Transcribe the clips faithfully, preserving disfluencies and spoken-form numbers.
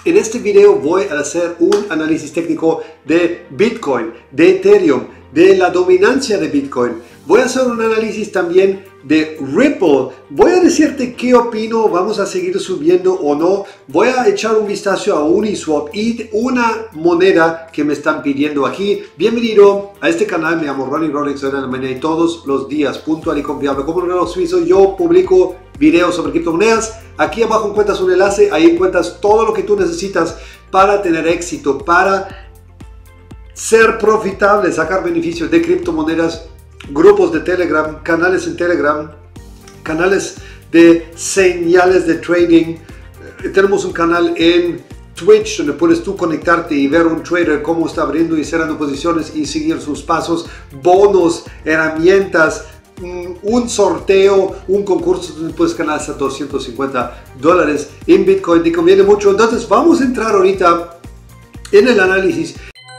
En este video voy a hacer un análisis técnico de Bitcoin, de Ethereum, de la dominancia de Bitcoin. Voy a hacer un análisis también de Ripple. Voy a decirte qué opino, vamos a seguir subiendo o no. Voy a echar un vistazo a Uniswap y una moneda que me están pidiendo aquí. Bienvenido a este canal, me llamo Ronnie Rolex de la mañana y todos los días, puntual y confiable como un reloj suizo, yo publico videos sobre criptomonedas. Aquí abajo encuentras un enlace, ahí encuentras todo lo que tú necesitas para tener éxito, para ser profitable, sacar beneficios de criptomonedas, grupos de Telegram, canales en Telegram, canales de señales de trading. Tenemos un canal en Twitch donde puedes tú conectarte y ver un trader cómo está abriendo y cerrando posiciones y seguir sus pasos, bonos, herramientas, un sorteo, un concurso donde puedes ganar hasta doscientos cincuenta dólares en Bitcoin. Te conviene mucho. Entonces vamos a entrar ahorita en el análisis.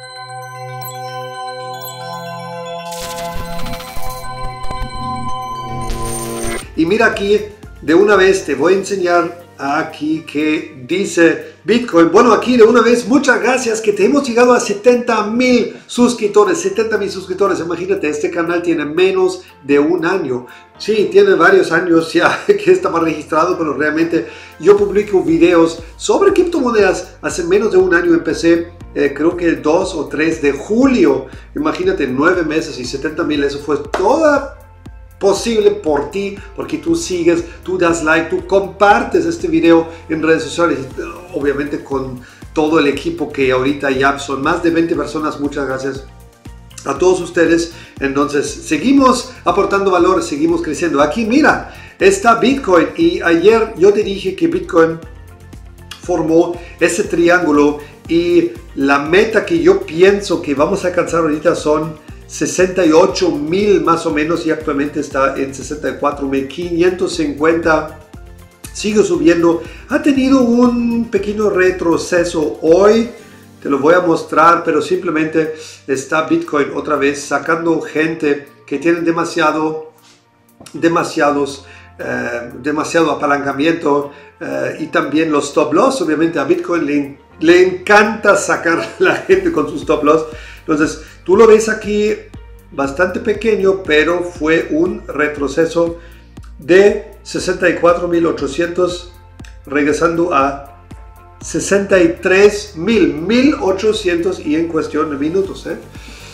Y mira aquí, de una vez te voy a enseñar aquí que dice Bitcoin. Bueno, aquí de una vez, muchas gracias que te hemos llegado a setenta mil suscriptores. setenta mil suscriptores, imagínate, este canal tiene menos de un año. Sí, tiene varios años ya que estaba registrado, pero realmente yo publico videos sobre criptomonedas. Hace menos de un año empecé, eh, creo que el dos o tres de julio. Imagínate, nueve meses y setenta mil, eso fue toda posible por ti, porque tú sigues, tú das like, tú compartes este video en redes sociales, obviamente con todo el equipo que ahorita ya son más de veinte personas. Muchas gracias a todos ustedes. Entonces seguimos aportando valor, seguimos creciendo. Aquí mira, está Bitcoin, y ayer yo te dije que Bitcoin formó ese triángulo y la meta que yo pienso que vamos a alcanzar ahorita son sesenta y ocho mil más o menos, y actualmente está en sesenta y cuatro mil quinientos cincuenta. Sigue subiendo, ha tenido un pequeño retroceso hoy, te lo voy a mostrar, pero simplemente está Bitcoin otra vez sacando gente que tienen demasiado demasiados eh, demasiado apalancamiento, eh, y también los stop loss. Obviamente a Bitcoin le, le encanta sacar a la gente con sus stop loss. Entonces tú lo ves aquí bastante pequeño, pero fue un retroceso de sesenta y cuatro mil ochocientos regresando a sesenta y tres mil, mil ochocientos, y en cuestión de minutos, ¿eh?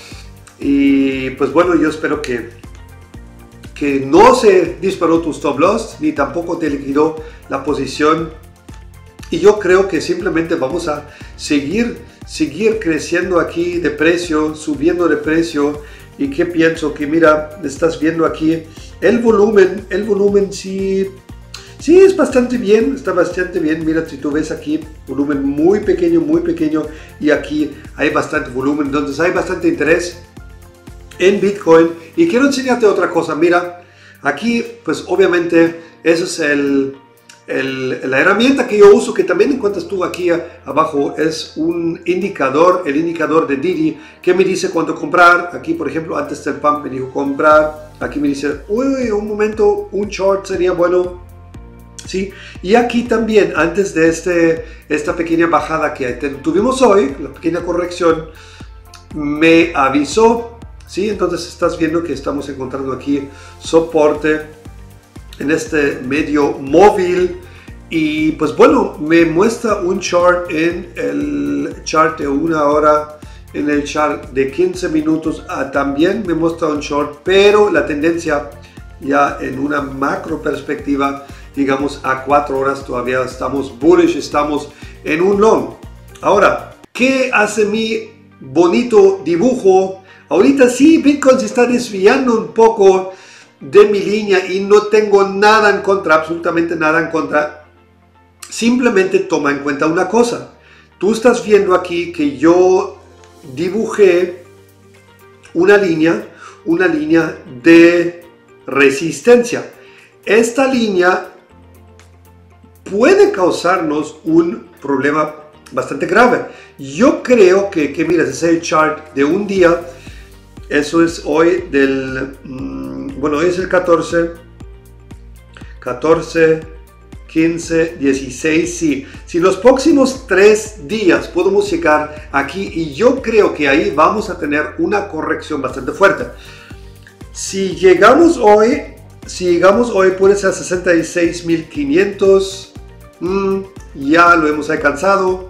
Y pues bueno, yo espero que, que no se disparó tu stop loss, ni tampoco te liquidó la posición. Y yo creo que simplemente vamos a seguir, seguir creciendo aquí de precio, subiendo de precio. Y que pienso que, mira, estás viendo aquí el volumen, el volumen sí, sí es bastante bien, está bastante bien. Mira, si tú ves aquí, volumen muy pequeño, muy pequeño, y aquí hay bastante volumen, entonces hay bastante interés en Bitcoin. Y quiero enseñarte otra cosa. Mira, aquí pues obviamente eso es el... El, la herramienta que yo uso, que también encuentras tú aquí abajo, es un indicador, el indicador de Didi, que me dice cuánto comprar. Aquí, por ejemplo, antes del pump me dijo comprar. Aquí me dice, uy, un momento, un short sería bueno. ¿Sí? Y aquí también, antes de este, esta pequeña bajada que tuvimos hoy, la pequeña corrección, me avisó. ¿Sí? Entonces estás viendo que estamos encontrando aquí soporte en este medio móvil, y pues bueno, me muestra un chart en el chart de una hora, en el chart de quince minutos, ah, también me muestra un short, pero la tendencia ya en una macro perspectiva, digamos a cuatro horas, todavía estamos bullish, estamos en un long. Ahora, ¿qué hace mi bonito dibujo? Ahorita sí, Bitcoin se está desviando un poco de mi línea y no tengo nada en contra, absolutamente nada en contra. Simplemente toma en cuenta una cosa. Tú estás viendo aquí que yo dibujé una línea, una línea de resistencia. Esta línea puede causarnos un problema bastante grave. Yo creo que, que mira, ese es el chart de un día. Eso es hoy del... Mmm, bueno, hoy es el catorce, catorce, quince, dieciséis, sí. Si los próximos tres días podemos llegar aquí y yo creo que ahí vamos a tener una corrección bastante fuerte. Si llegamos hoy, si llegamos hoy puede ser sesenta y seis mil quinientos, mm, ya lo hemos alcanzado.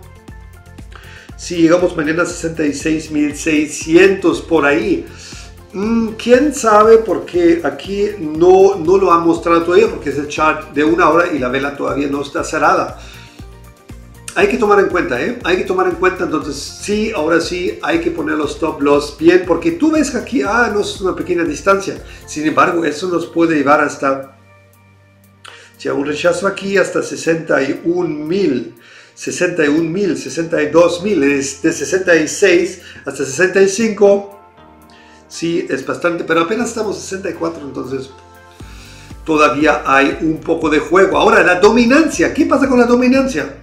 Si llegamos mañana a sesenta y seis mil seiscientos por ahí, mm, quién sabe, porque aquí no, no lo han mostrado todavía porque es el chart de una hora y la vela todavía no está cerrada. Hay que tomar en cuenta, ¿eh? Hay que tomar en cuenta, entonces sí, ahora sí hay que poner los stop loss bien, porque tú ves que aquí, ah, no es una pequeña distancia. Sin embargo, eso nos puede llevar hasta, si hay un rechazo aquí, hasta sesenta y un mil, sesenta y un mil, sesenta y dos mil, es de sesenta y seis hasta sesenta y cinco. Sí, es bastante, pero apenas estamos en sesenta y cuatro, entonces todavía hay un poco de juego. Ahora, la dominancia, ¿qué pasa con la dominancia?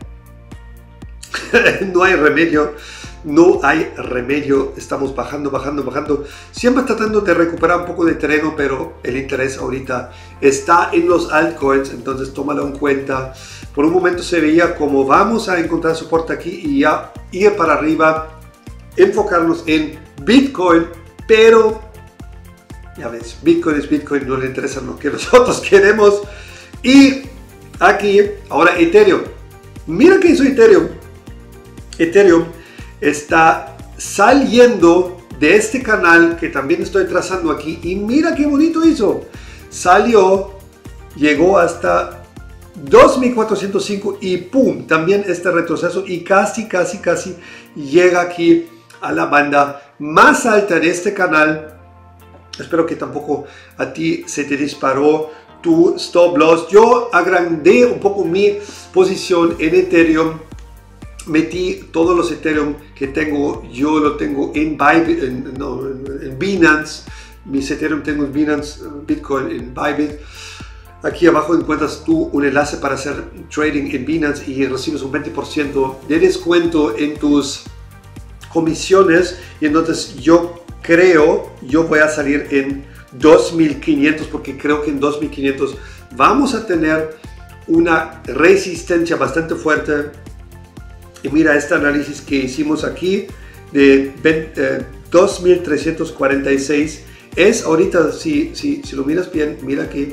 No hay remedio, no hay remedio, estamos bajando, bajando, bajando, siempre tratando de recuperar un poco de terreno, pero el interés ahorita está en los altcoins, entonces tómalo en cuenta. Por un momento se veía como vamos a encontrar soporte aquí y ya ir para arriba, enfocarnos en Bitcoin, pero ya ves, Bitcoin es Bitcoin, no le interesa lo que nosotros queremos. Y aquí, ahora Ethereum, mira que hizo Ethereum. Ethereum está saliendo de este canal que también estoy trazando aquí y mira qué bonito hizo. Salió, llegó hasta dos mil cuatrocientos cinco y pum, también este retroceso y casi, casi, casi llega aquí a la banda más alta de este canal. Espero que tampoco a ti se te disparó tu stop loss. Yo agrandé un poco mi posición en Ethereum. Metí todos los Ethereum que tengo, yo lo tengo en, Bybit, en, no, en Binance. Mis Ethereum tengo en Binance, Bitcoin en Bybit. Aquí abajo encuentras tú un enlace para hacer trading en Binance y recibes un veinte por ciento de descuento en tus comisiones. Y entonces yo creo, yo voy a salir en dos mil quinientos porque creo que en dos mil quinientos vamos a tener una resistencia bastante fuerte. Y mira este análisis que hicimos aquí de eh, dos mil trescientos cuarenta y seis. Es ahorita, si, si, si lo miras bien, mira aquí.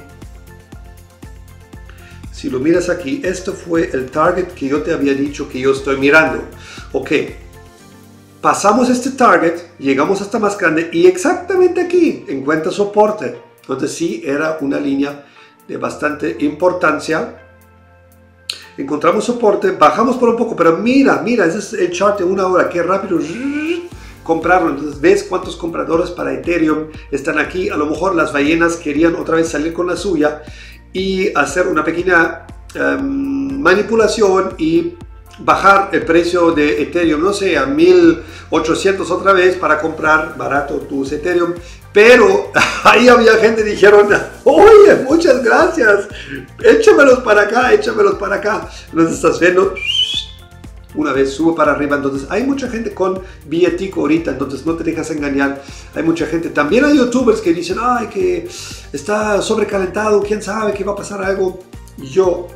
Si lo miras aquí, esto fue el target que yo te había dicho que yo estoy mirando. Ok, pasamos este target, llegamos hasta más grande y exactamente aquí encuentra soporte. Entonces sí, era una línea de bastante importancia. Encontramos soporte, bajamos por un poco, pero mira, mira, ese es el chart de una hora, qué rápido compraron. Entonces ves cuántos compradores para Ethereum están aquí. A lo mejor las ballenas querían otra vez salir con la suya y hacer una pequeña um, manipulación y bajar el precio de Ethereum, no sé, a mil ochocientos otra vez para comprar barato tus Ethereum. Pero ahí había gente que dijeron, oye, muchas gracias, échamelos para acá, échamelos para acá. Entonces estás viendo, una vez sube para arriba. Entonces hay mucha gente con billetico ahorita, entonces no te dejas engañar. Hay mucha gente, también hay youtubers que dicen, ay, que está sobrecalentado, quién sabe que va a pasar algo. Yo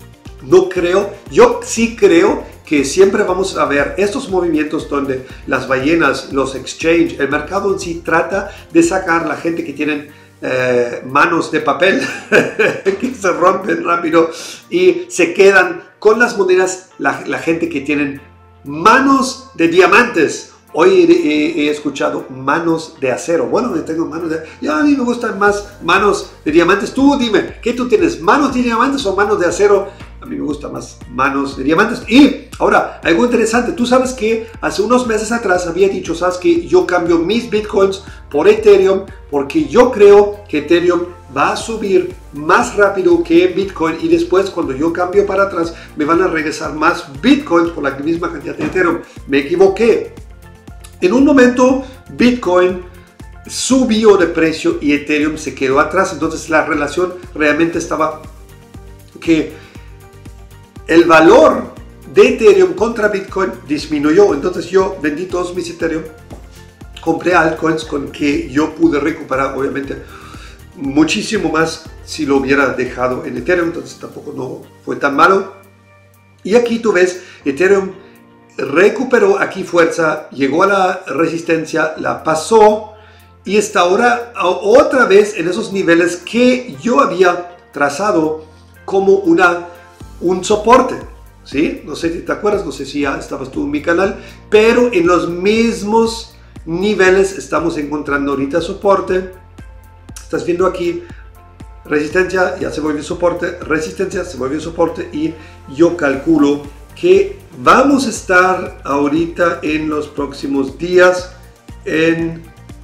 no creo, yo sí creo que siempre vamos a ver estos movimientos donde las ballenas, los exchange, el mercado en sí trata de sacar la gente que tienen eh, manos de papel que se rompen rápido y se quedan con las monedas la, la gente que tienen manos de diamantes. Hoy he, he, he escuchado manos de acero. Bueno, yo tengo manos de... Yo, a mí me gustan más manos de diamantes. Tú dime, ¿qué tú tienes? ¿Manos de diamantes o manos de acero? A mí me gustan más manos de diamantes. Y ahora, algo interesante. Tú sabes que hace unos meses atrás había dicho, ¿sabes que yo cambio mis bitcoins por Ethereum? Porque yo creo que Ethereum va a subir más rápido que Bitcoin y después cuando yo cambio para atrás me van a regresar más bitcoins por la misma cantidad de Ethereum. Me equivoqué. En un momento Bitcoin subió de precio y Ethereum se quedó atrás. Entonces la relación realmente estaba que el valor de Ethereum contra Bitcoin disminuyó. Entonces yo vendí todos mis Ethereum, compré altcoins con que yo pude recuperar obviamente muchísimo más si lo hubiera dejado en Ethereum, entonces tampoco no fue tan malo. Y aquí tú ves, Ethereum recuperó aquí fuerza, llegó a la resistencia, la pasó y está ahora otra vez en esos niveles que yo había trazado como una, un soporte. ¿Sí? No sé si te acuerdas, no sé si ya estabas tú en mi canal, pero en los mismos niveles estamos encontrando ahorita soporte. Estás viendo aquí resistencia, ya se volvió soporte, resistencia, se volvió soporte y yo calculo que vamos a estar ahorita en los próximos días en...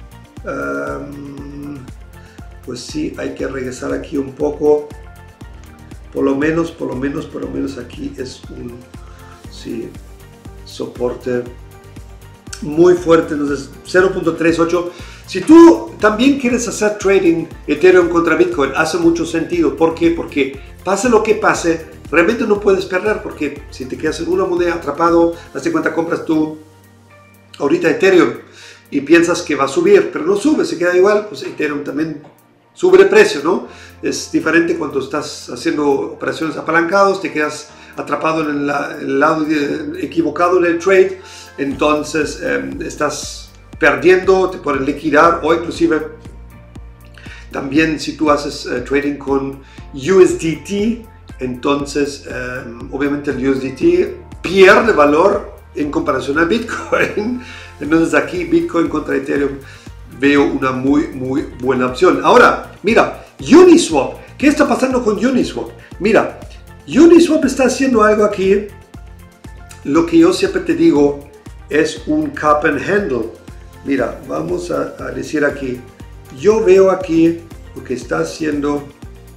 Um, pues sí, hay que regresar aquí un poco. Por lo menos, por lo menos, por lo menos aquí es un sí, soporte muy fuerte. Entonces, cero punto treinta y ocho. Si tú también quieres hacer trading Ethereum contra Bitcoin, hace mucho sentido. ¿Por qué? Porque pase lo que pase, realmente no puedes perder. Porque si te quedas en una moneda atrapado, hazte cuenta, compras tú ahorita Ethereum y piensas que va a subir, pero no sube, se queda igual, pues Ethereum también sube de precio, ¿no? Es diferente cuando estás haciendo operaciones apalancados, te quedas atrapado en el, el lado de, equivocado en el trade, entonces eh, estás perdiendo, te pueden liquidar, o inclusive también si tú haces eh, trading con U S D T, entonces eh, obviamente el U S D T pierde valor en comparación a Bitcoin. Entonces aquí Bitcoin contra Ethereum veo una muy muy buena opción. Ahora, mira, Uniswap. ¿Qué está pasando con Uniswap? Mira, Uniswap está haciendo algo aquí. Lo que yo siempre te digo es un cup and handle. Mira, vamos a, a decir aquí. Yo veo aquí lo que está haciendo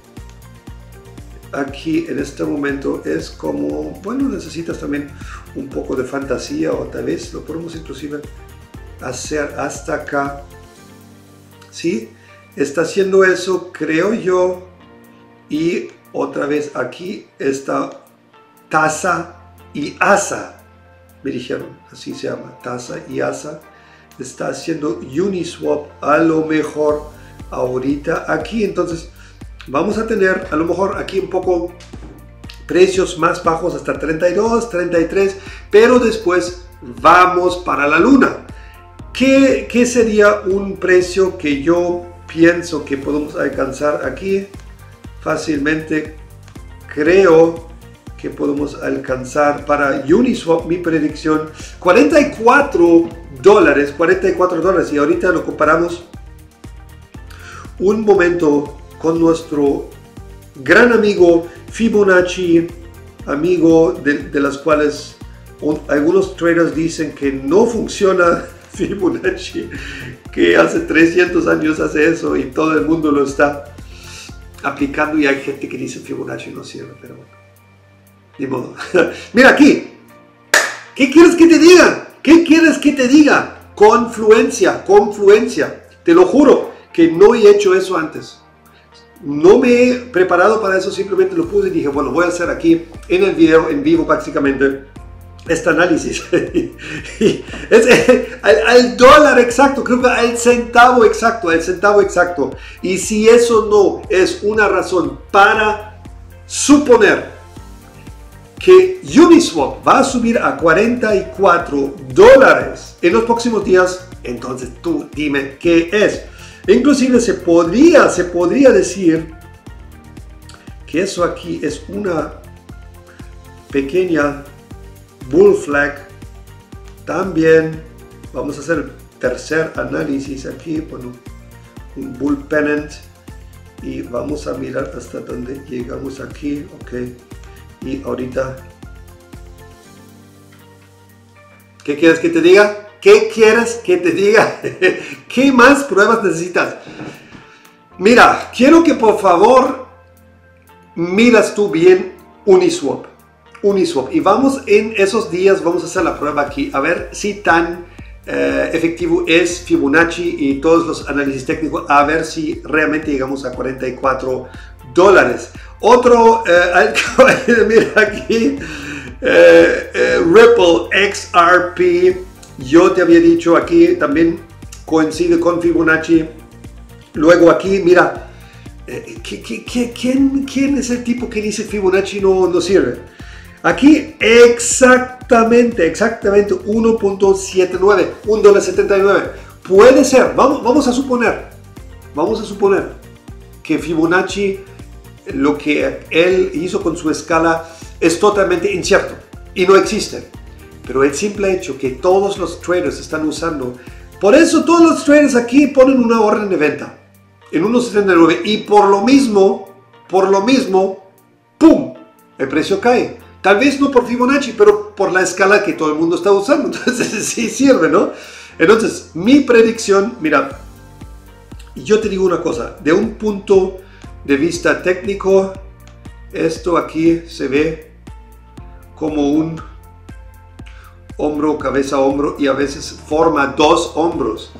aquí en este momento es como, bueno, necesitas también un poco de fantasía o tal vez lo podemos inclusive hacer hasta acá. ¿Sí? Está haciendo eso, creo yo, y otra vez aquí está Tasa y Asa, me dijeron, así se llama, Tasa y Asa. Está haciendo Uniswap a lo mejor ahorita aquí, entonces vamos a tener a lo mejor aquí un poco precios más bajos hasta treinta y dos, treinta y tres, pero después vamos para la luna. ¿Qué, ¿Qué sería un precio que yo pienso que podemos alcanzar aquí? Fácilmente creo que podemos alcanzar para Uniswap, mi predicción, cuarenta y cuatro dólares, cuarenta y cuatro dólares, y ahorita lo comparamos un momento con nuestro gran amigo Fibonacci, amigo de, de las cuales un, algunos traders dicen que no funciona Fibonacci, que hace trescientos años hace eso y todo el mundo lo está aplicando, y hay gente que dice Fibonacci no sirve, pero bueno, ni modo. Mira aquí, ¿qué quieres que te diga? ¿Qué quieres que te diga? Confluencia, confluencia, te lo juro que no he hecho eso antes. No me he preparado para eso, simplemente lo puse y dije, bueno, voy a hacer aquí en el video, en vivo prácticamente, este análisis. Es al, al dólar exacto, creo que al centavo exacto, al centavo exacto. Y si eso no es una razón para suponer que Uniswap va a subir a cuarenta y cuatro dólares en los próximos días, entonces tú dime qué es. Inclusive se podría, se podría decir que eso aquí es una pequeña bull flag. También vamos a hacer el tercer análisis aquí, bueno, un bull pennant, y vamos a mirar hasta donde llegamos aquí, ok, y ahorita, ¿qué quieres que te diga? ¿Qué quieres que te diga? ¿Qué más pruebas necesitas? Mira, quiero que por favor miras tú bien Uniswap. Uniswap. Y vamos en esos días, vamos a hacer la prueba aquí, a ver si tan eh, efectivo es Fibonacci y todos los análisis técnicos, a ver si realmente llegamos a cuarenta y cuatro dólares. Otro, eh, mira aquí, eh, eh, Ripple X R P. Yo te había dicho aquí, también coincide con Fibonacci. Luego aquí, mira, Eh, ¿qué, qué, qué, quién, ¿Quién es el tipo que dice Fibonacci no, no sirve? Aquí exactamente, exactamente uno punto setenta y nueve, un dólar setenta y nueve. Puede ser, vamos, vamos a suponer, vamos a suponer que Fibonacci, lo que él hizo con su escala es totalmente incierto y no existe. Pero el simple hecho que todos los traders están usando, por eso todos los traders aquí ponen una orden de venta en uno punto setenta y nueve y por lo mismo, por lo mismo, ¡pum! El precio cae. Tal vez no por Fibonacci, pero por la escala que todo el mundo está usando. Entonces sí sirve, ¿no? Entonces, mi predicción, mira, yo te digo una cosa, de un punto de vista técnico, esto aquí se ve como un hombro, cabeza, hombro y a veces forma dos hombros.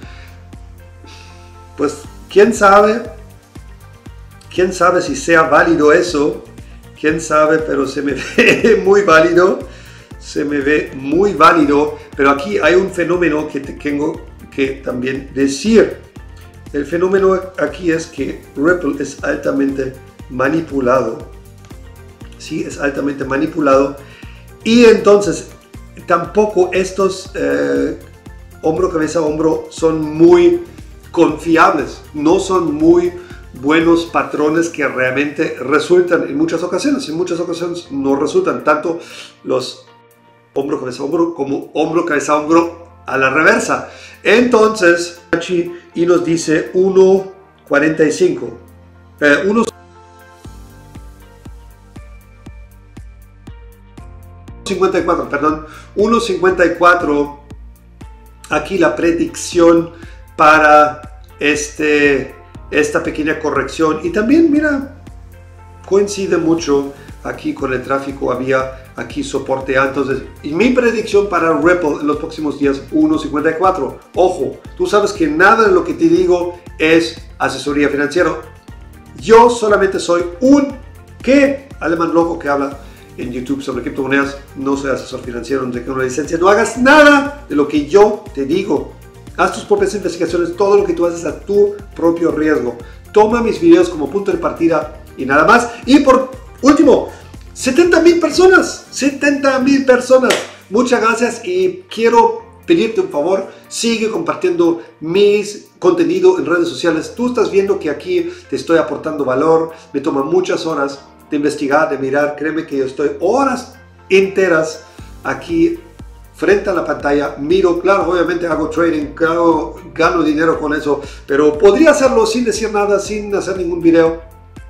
Pues quién sabe, quién sabe si sea válido eso, quién sabe, pero se me ve muy válido, se me ve muy válido, pero aquí hay un fenómeno que te tengo que también decir. El fenómeno aquí es que Ripple es altamente manipulado, sí, es altamente manipulado y entonces tampoco estos eh, hombro, cabeza, hombro son muy confiables, no son muy buenos patrones que realmente resultan en muchas ocasiones. En muchas ocasiones no resultan tanto los hombro, cabeza, hombro como hombro, cabeza, hombro a la reversa. Entonces, y nos dice uno cuarenta y cinco. Eh, uno cincuenta y cuatro, perdón, uno cincuenta y cuatro. Aquí la predicción para este, esta pequeña corrección. Y también, mira, coincide mucho aquí con el tráfico. Había aquí soporte alto. Y mi predicción para Ripple en los próximos días, uno cincuenta y cuatro. Ojo, tú sabes que nada de lo que te digo es asesoría financiera. Yo solamente soy un ¿qué? Alemán loco que habla en YouTube sobre criptomonedas. No soy asesor financiero, no tengo una licencia. No hagas nada de lo que yo te digo. Haz tus propias investigaciones, todo lo que tú haces a tu propio riesgo. Toma mis videos como punto de partida y nada más. Y por último, setenta mil personas, setenta mil personas. Muchas gracias y quiero pedirte un favor, sigue compartiendo mis contenido en redes sociales. Tú estás viendo que aquí te estoy aportando valor, me toma muchas horas de investigar, de mirar. Créeme que yo estoy horas enteras aquí frente a la pantalla, miro, claro, obviamente hago trading, gano, gano dinero con eso, pero podría hacerlo sin decir nada, sin hacer ningún video,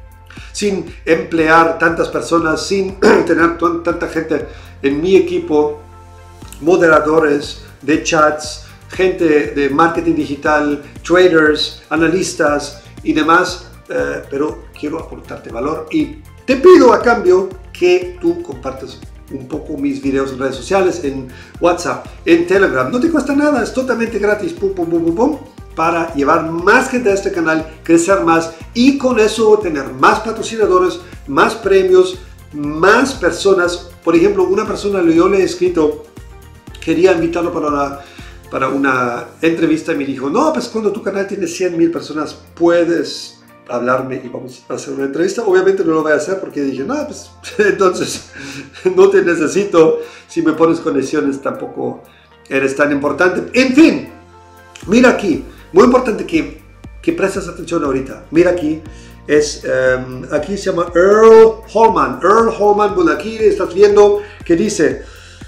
sin emplear tantas personas, sin tener tanta gente en mi equipo, moderadores de chats, gente de marketing digital, traders, analistas y demás, eh, pero quiero aportarte valor y te pido a cambio que tú compartas un poco mis videos en redes sociales, en WhatsApp, en Telegram. No te cuesta nada, es totalmente gratis, pum, pum, pum, pum, pum, para llevar más gente a este canal, crecer más y con eso tener más patrocinadores, más premios, más personas. Por ejemplo, una persona, yo le he escrito, quería invitarlo para una, para una entrevista y me dijo, no, pues cuando tu canal tiene cien mil personas puedes hablarme y vamos a hacer una entrevista. Obviamente no lo voy a hacer porque dije, no, pues entonces no te necesito. Si me pones conexiones tampoco eres tan importante. En fin, mira aquí, muy importante que, que prestes atención ahorita. Mira aquí, es, um, aquí se llama Earl Holman. Earl Holman, bueno, aquí estás viendo que dice,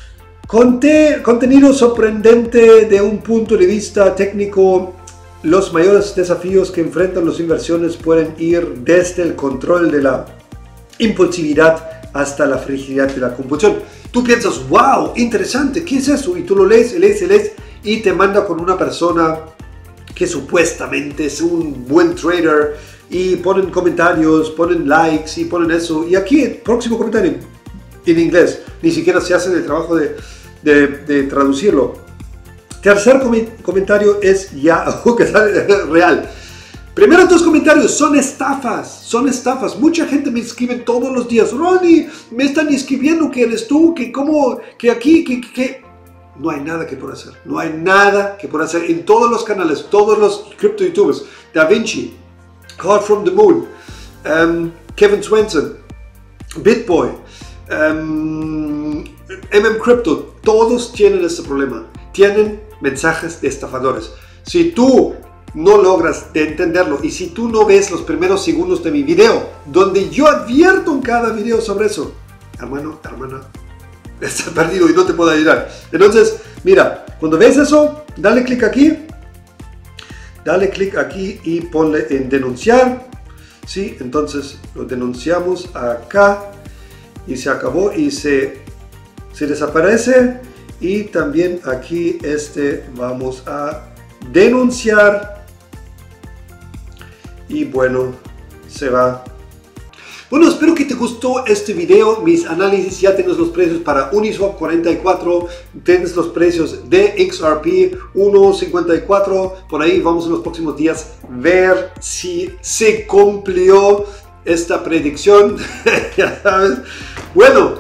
Conte, contenido sorprendente de un punto de vista técnico. Los mayores desafíos que enfrentan las inversiones pueden ir desde el control de la impulsividad hasta la fragilidad de la compulsión. Tú piensas, wow, interesante, ¿qué es eso? Y tú lo lees, lees, lees y te manda con una persona que supuestamente es un buen trader y ponen comentarios, ponen likes y ponen eso. Y aquí el próximo comentario en inglés, ni siquiera se hace el trabajo de, de, de traducirlo. Tercer com comentario es ya que sale real. Primero dos comentarios son estafas, son estafas. Mucha gente me escribe todos los días, Ronnie, me están escribiendo que eres tú, que cómo, que aquí, que, que, que... No hay nada que por hacer, no hay nada que por hacer en todos los canales, todos los crypto youtubers, Da Vinci, God from the Moon, um, Kevin Swenson, BitBoy, um, M M Crypto, todos tienen este problema. Tienen mensajes de estafadores. Si tú no logras de entenderlo y si tú no ves los primeros segundos de mi video, donde yo advierto en cada video sobre eso, hermano, hermana, estás perdido y no te puedo ayudar. Entonces, mira, cuando ves eso, dale clic aquí, dale clic aquí y ponle en denunciar. Sí, entonces lo denunciamos acá y se acabó y se, se desaparece. Y también aquí este vamos a denunciar y bueno, se va. Bueno, espero que te gustó este video, mis análisis. Ya tienes los precios para Uniswap cuarenta y cuatro, tienes los precios de X R P uno cincuenta y cuatro, por ahí vamos en los próximos días ver si se cumplió esta predicción. Ya sabes. Bueno,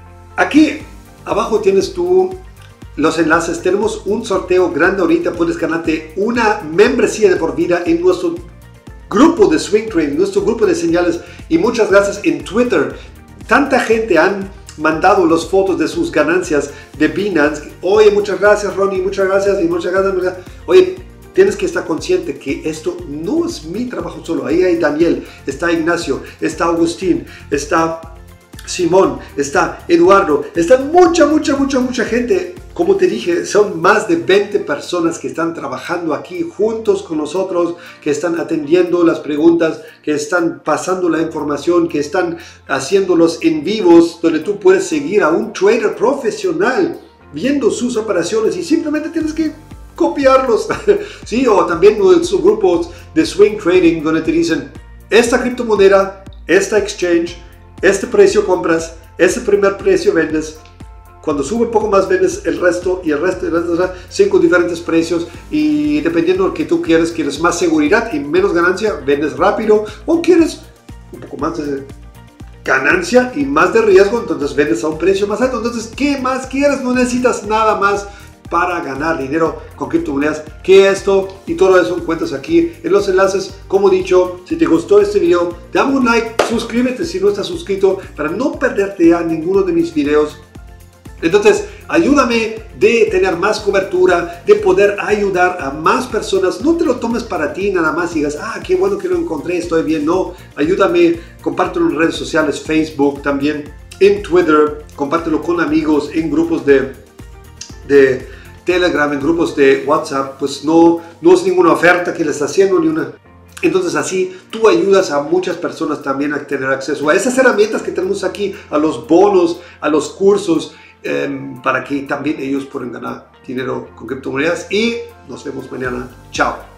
aquí abajo tienes tú los enlaces. Tenemos un sorteo grande ahorita, puedes ganarte una membresía de por vida en nuestro grupo de Swing Trading, nuestro grupo de señales. Y muchas gracias en Twitter. Tanta gente han mandado las fotos de sus ganancias de Binance. Oye, muchas gracias Ronnie, muchas gracias y muchas gracias. Muchas gracias. Oye, tienes que estar consciente que esto no es mi trabajo solo. Ahí hay Daniel, está Ignacio, está Agustín, está Simón, está Eduardo, está mucha, mucha, mucha, mucha gente. Como te dije, son más de veinte personas que están trabajando aquí juntos con nosotros, que están atendiendo las preguntas, que están pasando la información, que están haciendo los en vivos, donde tú puedes seguir a un trader profesional viendo sus operaciones y simplemente tienes que copiarlos. Sí, o también nuestros grupos de Swing Trading, donde te dicen, esta criptomoneda, esta exchange, este precio compras, este primer precio vendes. Cuando sube un poco más vendes el resto y el resto, el resto, o sea, cinco diferentes precios, y dependiendo de lo que tú quieres, quieres más seguridad y menos ganancia, vendes rápido, o quieres un poco más de ganancia y más de riesgo, entonces vendes a un precio más alto. Entonces, ¿qué más quieres? No necesitas nada más para ganar dinero con criptomonedas que esto, y todo eso encuentras aquí en los enlaces. Como dicho, si te gustó este video, dame un like, suscríbete si no estás suscrito para no perderte a ninguno de mis videos. Entonces, ayúdame de tener más cobertura, de poder ayudar a más personas. No te lo tomes para ti nada más y digas, ah, qué bueno que lo encontré, estoy bien. No, ayúdame, compártelo en redes sociales, Facebook, también en Twitter, compártelo con amigos, en grupos de, de Telegram, en grupos de WhatsApp. Pues no, no es ninguna oferta que le está haciendo, ni una... Entonces así tú ayudas a muchas personas también a tener acceso a esas herramientas que tenemos aquí, a los bonos, a los cursos, eh, para que también ellos puedan ganar dinero con criptomonedas. Y nos vemos mañana. Chao.